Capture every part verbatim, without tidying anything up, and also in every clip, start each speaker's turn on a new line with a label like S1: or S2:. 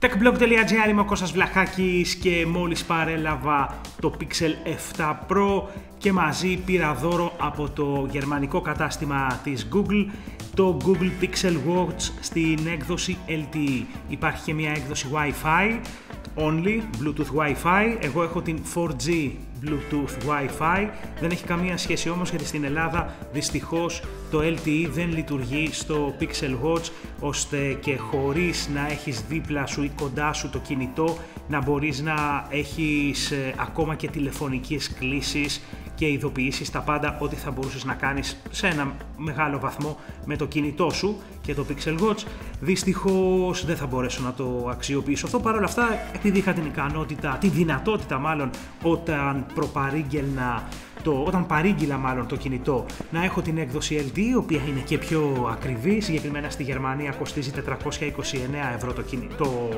S1: techblog.gr, είμαι ο Κώστας Βλαχάκης και μόλις παρέλαβα το Pixel επτά Pro και μαζί πήρα δώρο από το γερμανικό κατάστημα της Google το Google Pixel Watch στην έκδοση ελ τι ι. Υπάρχει και μια έκδοση Wi-Fi only, Bluetooth Wi-Fi. Εγώ έχω την φορ τζι Bluetooth Wi-Fi. Δεν έχει καμία σχέση όμως, γιατί στην Ελλάδα δυστυχώς το ελ τι ι δεν λειτουργεί στο Pixel Watch, ώστε και χωρίς να έχεις δίπλα σου ή κοντά σου το κινητό να μπορείς να έχεις ε, ακόμα και τηλεφωνικές κλήσεις και ειδοποιήσεις, τα πάντα ό,τι θα μπορούσες να κάνεις σε ένα μεγάλο βαθμό με το κινητό σου και το Pixel Watch. Δυστυχώς δεν θα μπορέσω να το αξιοποιήσω αυτό. Παρ' όλα αυτά, επειδή είχα την ικανότητα, τη δυνατότητα μάλλον, όταν προπαρήγγελνα το, όταν παρήγγειλα μάλλον το κινητό, να έχω την έκδοση ελ τι ι, η οποία είναι και πιο ακριβή. Συγκεκριμένα στη Γερμανία κοστίζει τετρακόσια είκοσι εννέα ευρώ το κινητό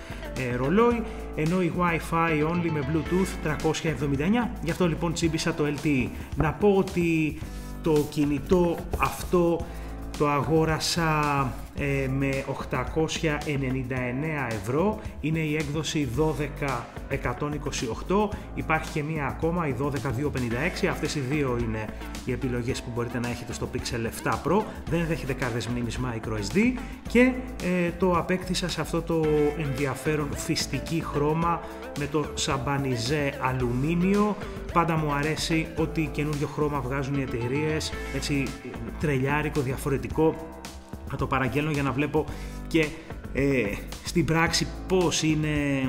S1: ε, ρολόι, ενώ η Wi-Fi only με Bluetooth τριακόσια εβδομήντα εννέα. Γι' αυτό λοιπόν τσίμπησα το ελ τι ι. Να πω ότι το κινητό αυτό το αγόρασα ε, με οκτακόσια ενενήντα εννέα ευρώ, είναι η έκδοση δώδεκα εκατόν είκοσι οκτώ, υπάρχει και μία ακόμα, η δώδεκα διακόσια πενήντα έξι, αυτές οι δύο είναι οι επιλογές που μπορείτε να έχετε στο Pixel επτά Pro, δεν δέχεται κάρτες μνήμης microSD και ε, το απέκτησα σε αυτό το ενδιαφέρον φυστική χρώμα με το σαμπανιζέ αλουμίνιο. Πάντα μου αρέσει ότι καινούριο χρώμα βγάζουν οι εταιρείες, έτσι τρελιάρικο, διαφορετικό. Θα το παραγγέλνω για να βλέπω και ε, στην πράξη πώς είναι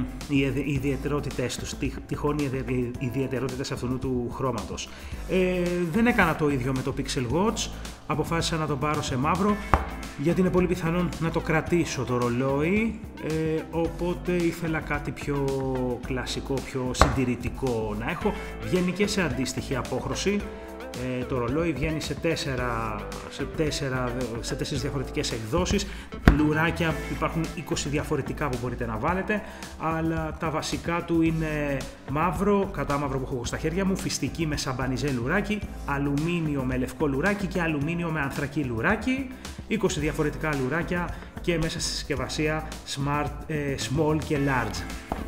S1: οι ιδιαιτερότητες τους, τυχόν οι ιδιαιτερότητες αυτού του χρώματος. Ε, δεν έκανα το ίδιο με το Pixel Watch, αποφάσισα να το πάρω σε μαύρο, γιατί είναι πολύ πιθανόν να το κρατήσω το ρολόι, ε, οπότε ήθελα κάτι πιο κλασικό, πιο συντηρητικό να έχω. Βγαίνει και σε αντίστοιχη απόχρωση. Ε, το ρολόι βγαίνει σε, τέσσερα, σε, τέσσερα, σε τέσσερις διαφορετικές εκδόσεις. Λουράκια υπάρχουν είκοσι διαφορετικά που μπορείτε να βάλετε, αλλά τα βασικά του είναι μαύρο, κατά μαύρο που έχω εγώ στα χέρια μου, φυστική με σαμπανιζέ λουράκι, αλουμίνιο με λευκό λουράκι και αλουμίνιο με ανθρακί λουράκι. είκοσι διαφορετικά λουράκια και μέσα στη συσκευασία smart, ε, small και large.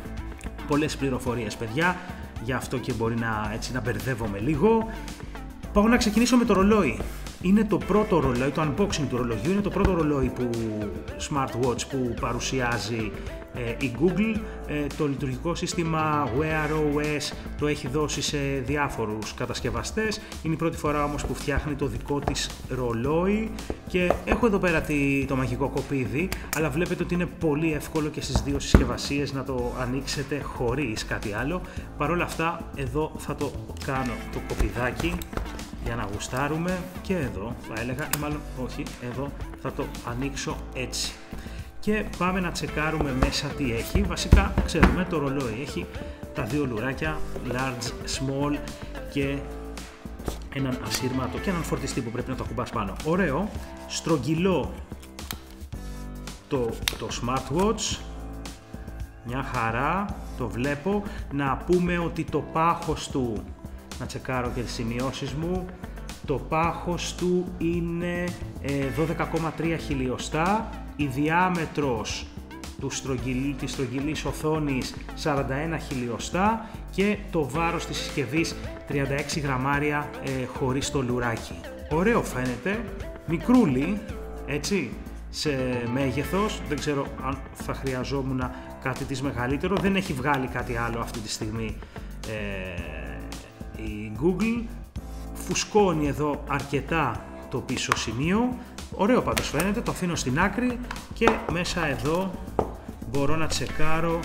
S1: Πολλές πληροφορίες, παιδιά, γι' αυτό και μπορεί να, έτσι, να μπερδεύομαι λίγο. Πάω να ξεκινήσω με το ρολόι. Είναι το πρώτο ρολόι, το unboxing του ρολογιού, είναι το πρώτο ρολόι που, smartwatch που παρουσιάζει ε, η Google. Ε, το λειτουργικό σύστημα Wear ο ες το έχει δώσει σε διάφορους κατασκευαστές. Είναι η πρώτη φορά όμως που φτιάχνει το δικό της ρολόι και έχω εδώ πέρα τη, το μαγικό κοπίδι, αλλά βλέπετε ότι είναι πολύ εύκολο και στις δύο συσκευασίες να το ανοίξετε χωρίς κάτι άλλο. Παρ' όλα αυτά, εδώ θα το κάνω το κοπιδάκι για να γουστάρουμε, και εδώ θα έλεγα, ή μάλλον όχι, εδώ θα το ανοίξω έτσι. Και πάμε να τσεκάρουμε μέσα τι έχει. Βασικά ξέρουμε, το ρολόι έχει τα δύο λουράκια, large, small και έναν ασύρματο και έναν φορτιστή που πρέπει να το ακουμπάς πάνω. Ωραίο, στρογγυλό το, το smartwatch, μια χαρά, το βλέπω. Να πούμε ότι το πάχος του, να τσεκάρω και τις σημειώσεις μου, το πάχος του είναι ε, δώδεκα κόμμα τρία χιλιοστά, η διάμετρος του στρογγυλ, της στρογγυλής οθόνης σαράντα ένα χιλιοστά και το βάρος της συσκευής τριάντα έξι γραμμάρια ε, χωρίς το λουράκι. Ωραίο φαίνεται, μικρούλι, έτσι, σε μέγεθος, δεν ξέρω αν θα χρειαζόμουν κάτι της μεγαλύτερο, δεν έχει βγάλει κάτι άλλο αυτή τη στιγμή ε, η Google. Φουσκώνει εδώ αρκετά το πίσω σημείο, ωραίο πάντως φαίνεται, το αφήνω στην άκρη και μέσα εδώ μπορώ να τσεκάρω,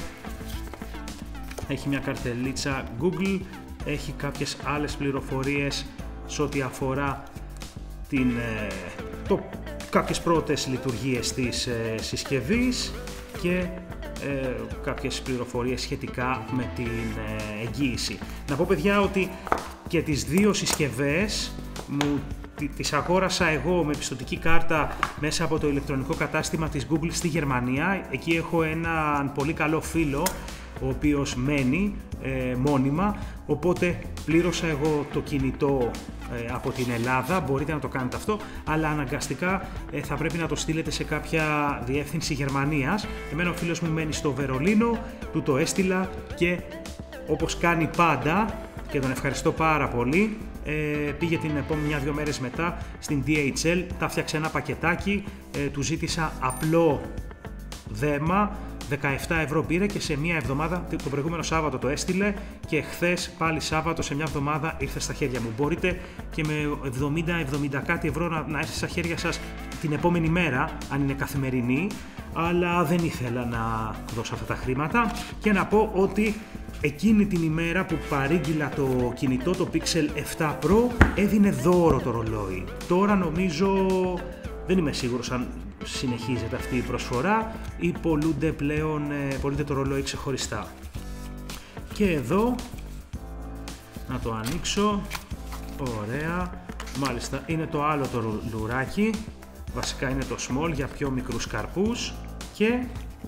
S1: έχει μια καρτελίτσα Google, έχει κάποιες άλλες πληροφορίες σε ό,τι αφορά την, το, κάποιες πρώτες λειτουργίες της ε, συσκευής και ε, κάποιες πληροφορίες σχετικά με την ε, εγγύηση. Να πω, παιδιά, ότι και τις δύο συσκευές μου τις αγόρασα εγώ με πιστωτική κάρτα μέσα από το ηλεκτρονικό κατάστημα της Google στη Γερμανία. Εκεί έχω έναν πολύ καλό φίλο ο οποίος μένει ε, μόνιμα, οπότε πλήρωσα εγώ το κινητό ε, από την Ελλάδα, μπορείτε να το κάνετε αυτό, αλλά αναγκαστικά ε, θα πρέπει να το στείλετε σε κάποια διεύθυνση Γερμανίας. Εμένα ο φίλος μου μένει στο Βερολίνο, του το έστειλα και όπως κάνει πάντα, και τον ευχαριστώ πάρα πολύ, ε, πήγε την επόμενη μια-δυο μέρες μετά στην ντι έιτς ελ, τα φτιάξε ένα πακετάκι, ε, του ζήτησα απλό δέμα, δεκαεπτά ευρώ πήρε και σε μια εβδομάδα, το προηγούμενο Σάββατο το έστειλε και χθες πάλι Σάββατο σε μια εβδομάδα ήρθε στα χέρια μου. Μπορείτε και με εβδομήντα εβδομήντα κάτι ευρώ να, να έρθει στα χέρια σας την επόμενη μέρα, αν είναι καθημερινή, αλλά δεν ήθελα να δώσω αυτά τα χρήματα και να πω ότι εκείνη την ημέρα που παρήγγειλα το κινητό, το Pixel επτά Pro, έδινε δώρο το ρολόι. Τώρα νομίζω, δεν είμαι σίγουρος αν συνεχίζεται αυτή η προσφορά ή πωλούνται πλέον, πωλούνται το ρολόι ξεχωριστά. Και εδώ, να το ανοίξω, ωραία, μάλιστα είναι το άλλο το λουράκι, βασικά είναι το small για πιο μικρούς καρπούς και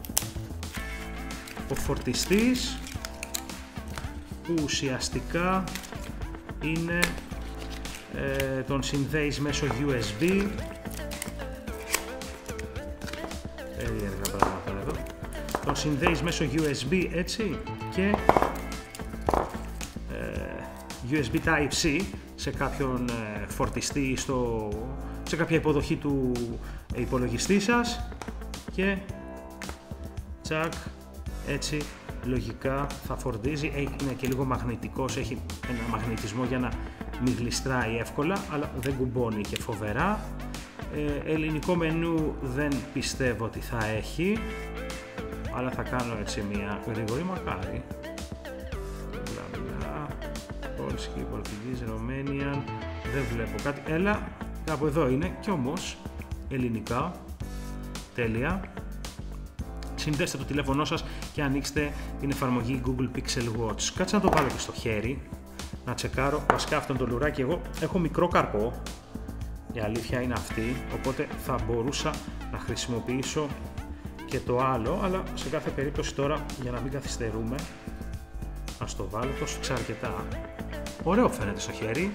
S1: ο φορτιστής που ουσιαστικά είναι, ε, τον συνδέεις μέσω γιου ες μπι, περίεργα πράγματα εδώ, τον συνδέεις μέσω γιου ες μπι έτσι και ε, γιου ες μπι Type-C σε κάποιον ε, φορτιστή, στο, σε κάποια υποδοχή του υπολογιστή σας και τσακ, έτσι λογικά θα φορτίζει. Είναι και λίγο μαγνητικός, έχει ένα μαγνητισμό για να μην γλιστράει εύκολα, αλλά δεν κουμπώνει και φοβερά. Ε, ελληνικό μενού δεν πιστεύω ότι θα έχει, αλλά θα κάνω έτσι μια γρήγορη, μακάρι. Polski, Portuguese, Romanian, δεν βλέπω κάτι. Έλα, κάπου εδώ είναι και όμως ελληνικά. Τέλεια. Συνδέστε το τηλέφωνό σας και ανοίξτε την εφαρμογή Google Pixel Watch. Κάτσε να το βάλω και στο χέρι, να τσεκάρω. Βασικά αυτόν το λουράκι εγώ έχω μικρό καρπό, η αλήθεια είναι αυτή, οπότε θα μπορούσα να χρησιμοποιήσω και το άλλο, αλλά σε κάθε περίπτωση τώρα, για να μην καθυστερούμε, ας το βάλω, το σφίξα αρκετά. Ωραίο φαίνεται στο χέρι.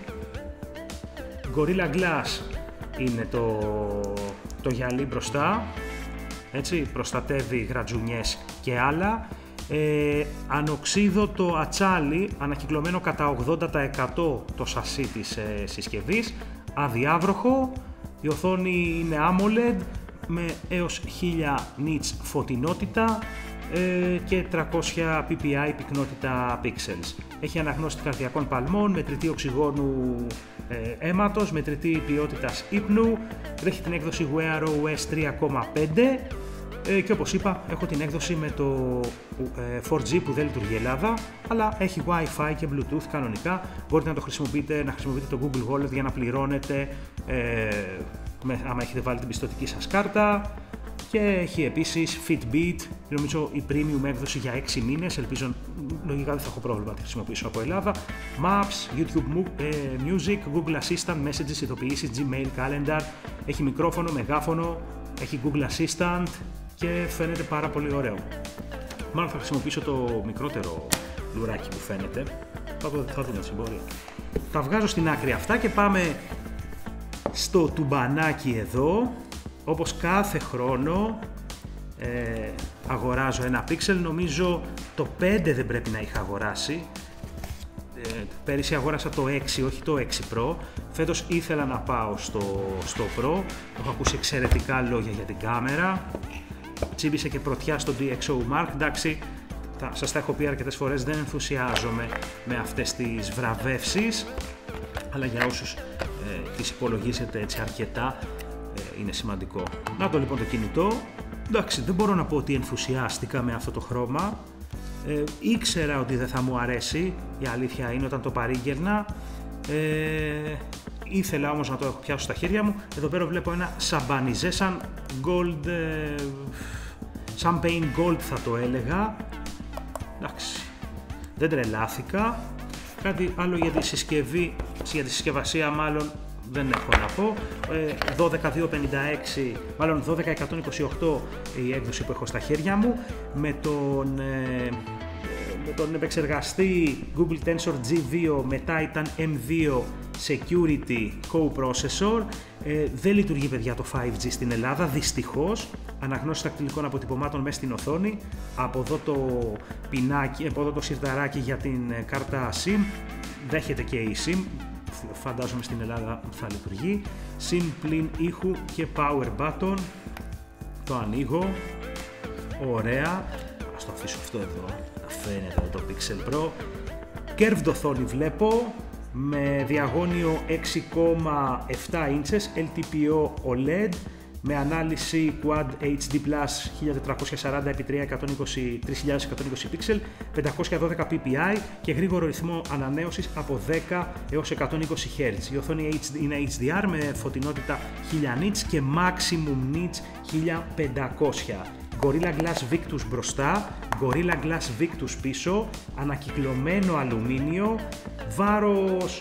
S1: Gorilla Glass είναι το, το γυαλί μπροστά, έτσι, προστατεύει γρατζουνιές και άλλα. Ε, ανοξίδωτο ατσάλι, ανακυκλωμένο κατά ογδόντα τοις εκατό το σασί της ε, συσκευής, αδιάβροχο, η οθόνη είναι AMOLED με έως χίλια nits φωτεινότητα ε, και τριακόσια πι πι άι πυκνότητα pixels. Έχει αναγνώση καρδιακών παλμών, μετρητή οξυγόνου ε, αίματος, μετρητή ποιότητας ύπνου, τρέχει την έκδοση Wear ο ες τρία κόμμα πέντε ε, και όπως είπα έχω την έκδοση με το ε, φορ τζι που δεν λειτουργεί η Ελλάδα, αλλά έχει Wi-Fi και Bluetooth κανονικά. Μπορείτε να το χρησιμοποιείτε, να χρησιμοποιείτε το Google Wallet για να πληρώνετε ε, με, άμα έχετε βάλει την πιστωτική σας κάρτα. Και έχει επίσης Fitbit, νομίζω η premium έκδοση για έξι μήνες, ελπίζω, λογικά δεν θα έχω πρόβλημα να τη χρησιμοποιήσω από Ελλάδα. Maps, YouTube Music, Google Assistant, Messages, ειδοποιήσεις, Gmail, Calendar, έχει μικρόφωνο, μεγάφωνο, έχει Google Assistant και φαίνεται πάρα πολύ ωραίο. Μάλλον θα χρησιμοποιήσω το μικρότερο λουράκι που φαίνεται, θα, το, θα δούμε στην πορεία. Τα βγάζω στην άκρη αυτά και πάμε στο τουμπανάκι εδώ. Όπως κάθε χρόνο ε, αγοράζω ένα Pixel, νομίζω το πέντε δεν πρέπει να είχα αγοράσει. Ε, πέρυσι αγόρασα το έξι, όχι το έξι Pro. Φέτος ήθελα να πάω στο, στο Pro, έχω ακούσει εξαιρετικά λόγια για την κάμερα. Τσίμπησε και πρωτιά στο ντι εξ ο Mark, εντάξει, θα, σας τα έχω πει αρκετές φορές, δεν ενθουσιάζομαι με αυτές τις βραβεύσεις, αλλά για όσους ε, τις υπολογίσετε έτσι αρκετά, είναι σημαντικό. Να το λοιπόν το κινητό. Εντάξει, δεν μπορώ να πω ότι ενθουσιάστηκα με αυτό το χρώμα. Ε, ήξερα ότι δεν θα μου αρέσει, η αλήθεια είναι, όταν το παρήγγερνα. Ε, ήθελα όμως να το πιάσω στα χέρια μου. Εδώ πέρα βλέπω ένα σαμπανιζέ, σαν gold, ε, champagne gold θα το έλεγα. Εντάξει, δεν τρελάθηκα. Κάτι άλλο για τη συσκευή, για τη συσκευασία μάλλον, δεν έχω να πω. δώδεκα διακόσια πενήντα έξι, μάλλον δώδεκα εκατόν είκοσι οκτώ η έκδοση που έχω στα χέρια μου, με τον ε, με τον επεξεργαστή Google Tensor τζι δύο με Titan εμ δύο Security Co-Processor. Ε, δεν λειτουργεί, παιδιά, το φάιβ τζι στην Ελλάδα, δυστυχώς. Αναγνώριση δακτυλικών αποτυπωμάτων μέσα στην οθόνη. Από εδώ το πινάκι, από εδώ το σιρταράκι για την κάρτα SIM. Δέχεται και η SIM. Φαντάζομαι στην Ελλάδα θα λειτουργεί. SIM πλην ήχου και power button. Το ανοίγω. Ωραία. Ας το αφήσω αυτό εδώ. Να φαίνεται το Pixel Pro. Curved οθόνη βλέπω. Με διαγώνιο έξι κόμμα επτά ίντσες ελ τι πι ο ο ελ ι ντι με ανάλυση Quad έιτς ντι Plus χίλια τετρακόσια σαράντα επί τρεις χιλιάδες εκατόν είκοσι πίξελ, πεντακόσια δώδεκα πι πι άι και γρήγορο ρυθμό ανανέωσης από δέκα έως εκατόν είκοσι χερτζ. Η οθόνη είναι έιτς ντι αρ με φωτεινότητα χίλια nits και maximum nits χίλια πεντακόσια. Gorilla Glass Victus μπροστά, Gorilla Glass Victus πίσω, ανακυκλωμένο αλουμίνιο, βάρος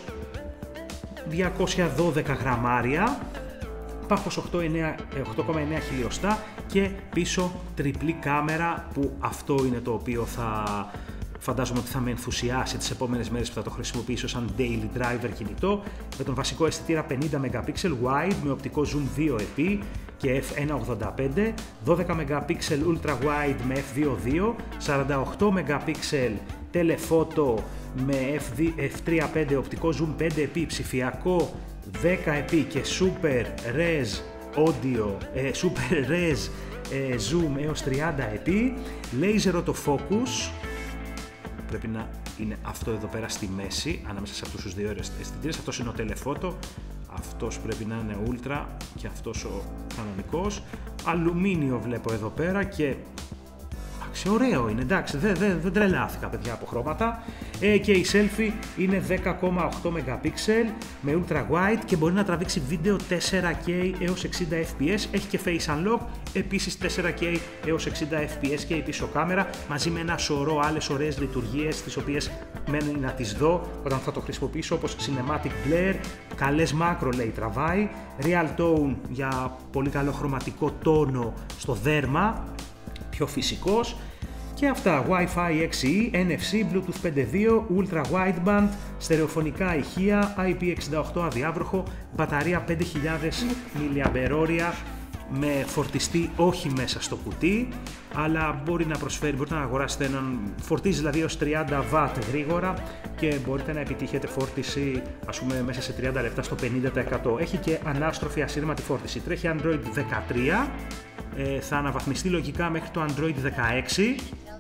S1: διακόσια δώδεκα γραμμάρια, πάχος οκτώ κόμμα εννέα χιλιοστά και πίσω τριπλή κάμερα, που αυτό είναι το οποίο θα φαντάζομαι ότι θα με ενθουσιάσει τις επόμενες μέρες που θα το χρησιμοποιήσω σαν daily driver κινητό, με τον βασικό αισθητήρα πενήντα μεγαπίξελ wide με οπτικό zoom δύο επί και εφ εκατόν ογδόντα πέντε, δώδεκα μεγαπίξελ ultra wide με εφ δύο δύο, σαράντα οκτώ μεγαπίξελ telephoto με εφ τρία πέντε, οπτικό zoom πέντε επί, ψηφιακό δέκα επί και super res audio, ε, super res ε, zoom έως τριάντα επί, laser autofocus. Πρέπει να είναι αυτό εδώ πέρα στη μέση, ανάμεσα σε αυτούς τους δύο αισθητήρες. Αυτός είναι ο telephoto, αυτός πρέπει να είναι ultra και αυτός ο κανονικός. Αλουμίνιο βλέπω εδώ πέρα και εντάξει, ωραίο είναι, εντάξει, δεν, δεν, δεν τρελάθηκα, παιδιά, από χρώματα. Ε, και η selfie είναι δέκα κόμμα οκτώ μεγαπίξελ με ultra wide και μπορεί να τραβήξει βίντεο τέσσερα κέι έως εξήντα εφ πι ες, έχει και face unlock, επίσης τέσσερα κέι έως εξήντα εφ πι ες και η πίσω κάμερα, μαζί με ένα σωρό άλλες ωραίες λειτουργίες, τις οποίες μένει να τις δω όταν θα το χρησιμοποιήσω, όπως cinematic blur, καλές μάκρο λέει τραβάει, real tone για πολύ καλό χρωματικό τόνο στο δέρμα, πιο φυσικός. Και αυτά, Wi-Fi έξι ι, εν εφ σι, Bluetooth πέντε κόμμα δύο, Ultra Wideband, στερεοφωνικά ηχεία, άι πι εξήντα οκτώ αδιάβροχο, μπαταρία πέντε χιλιάδες μιλιαμπερόρια με φορτιστή όχι μέσα στο κουτί, αλλά μπορεί να προσφέρει, μπορείτε να αγοράσετε έναν, φορτίζει δηλαδή έως τριάντα βατ γρήγορα και μπορείτε να επιτύχετε φόρτιση, ας πούμε, μέσα σε τριάντα λεπτά στο πενήντα τοις εκατό. Έχει και ανάστροφη ασύρματη φόρτιση, τρέχει Android δεκατρία, ε, θα αναβαθμιστεί λογικά μέχρι το Android δεκαέξι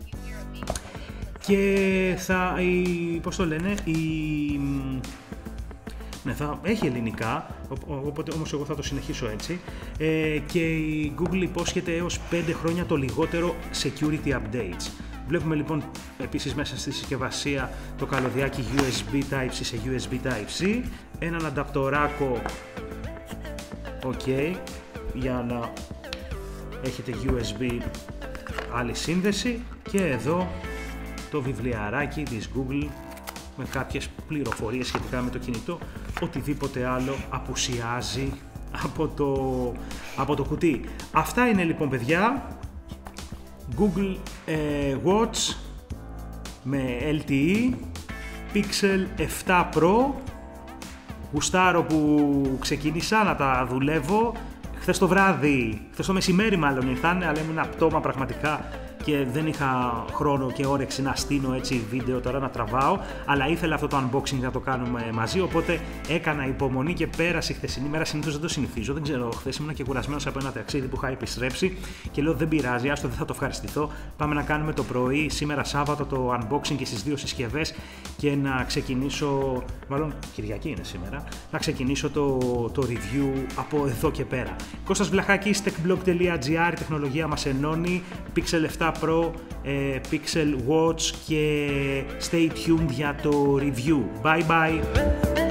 S1: και θα, η, πώς το λένε, η, ναι, θα έχει ελληνικά, οπότε όμως εγώ θα το συνεχίσω έτσι, ε, και η Google υπόσχεται έως πέντε χρόνια το λιγότερο security updates. Βλέπουμε λοιπόν επίσης μέσα στη συσκευασία το καλωδιάκι γιου ες μπι Type-C σε γιου ες μπι Type-C, έναν ανταπτοράκο ok για να έχετε γιου ες μπι άλλη σύνδεση και εδώ το βιβλιαράκι της Google με κάποιες πληροφορίες σχετικά με το κινητό, οτιδήποτε άλλο απουσιάζει από το, από το κουτί. Αυτά είναι λοιπόν, παιδιά, Google ε, Watch με ελ τι ι, Pixel επτά Pro, γουστάρω που ξεκίνησα να τα δουλεύω. Χθες το βράδυ, χθες το μεσημέρι μάλλον ήρθανε, αλλά ήμουν πτώμα πραγματικά και δεν είχα χρόνο και όρεξη να στείνω έτσι βίντεο τώρα, να τραβάω, αλλά ήθελα αυτό το unboxing να το κάνουμε μαζί, οπότε έκανα υπομονή και πέρασε η χθεσινή μέρα. Συνήθως δεν το συνηθίζω, δεν ξέρω, χθες ήμουν και κουρασμένος από ένα ταξίδι που είχα επιστρέψει και λέω δεν πειράζει, άστο, δεν θα το ευχαριστηθώ, πάμε να κάνουμε το πρωί σήμερα Σάββατο το unboxing και στις δύο συσκευές και να ξεκινήσω, μάλλον Κυριακή είναι σήμερα, να ξεκινήσω το, το review από εδώ και πέρα. Κώστας Βλαχάκης, techblog τελεία gr, η τεχνολογία μας ενώνει, Pixel επτά Pro, ε, Pixel Watch και stay tuned για το review. Bye bye!